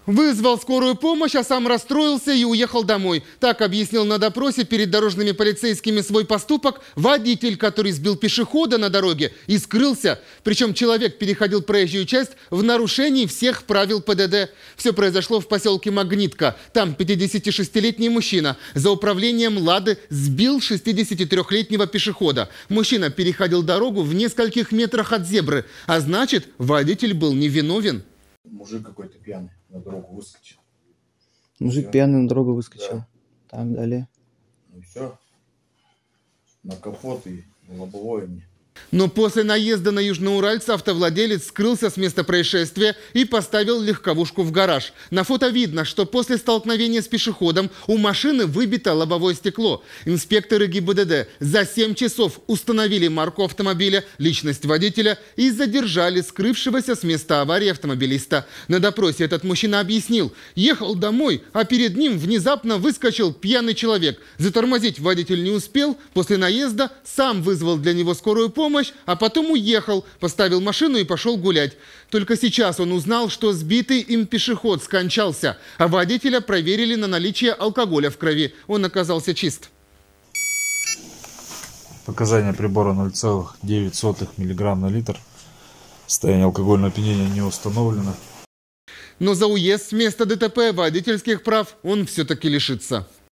Вызвал скорую помощь, а сам расстроился и уехал домой. Так объяснил на допросе перед дорожными полицейскими свой поступок водитель, который сбил пешехода на дороге и скрылся. Причем человек переходил проезжую часть в нарушении всех правил ПДД. Все произошло в поселке Магнитка. Там 56-летний мужчина за управлением «Лады» сбил 63-летнего пешехода. Мужчина переходил дорогу в нескольких метрах от зебры, а значит, водитель был невиновен. Мужик какой-то пьяный на дорогу выскочил. Мужик пьяный на дорогу выскочил. Да. Так, далее. Ну все. На капот и лобовое мне. Но после наезда на южноуральца автовладелец скрылся с места происшествия и поставил легковушку в гараж. На фото видно, что после столкновения с пешеходом у машины выбито лобовое стекло. Инспекторы ГИБДД за 7 часов установили марку автомобиля, личность водителя и задержали скрывшегося с места аварии автомобилиста. На допросе этот мужчина объяснил: ехал домой, а перед ним внезапно выскочил пьяный человек. Затормозить водитель не успел, после наезда сам вызвал для него скорую помощь, а потом уехал, поставил машину и пошел гулять. Только сейчас он узнал, что сбитый им пешеход скончался, а водителя проверили на наличие алкоголя в крови. Он оказался чист. Показания прибора 0,9 мг на литр. Состояние алкогольного опьянения не установлено. Но за уезд с места ДТП водительских прав он все-таки лишится.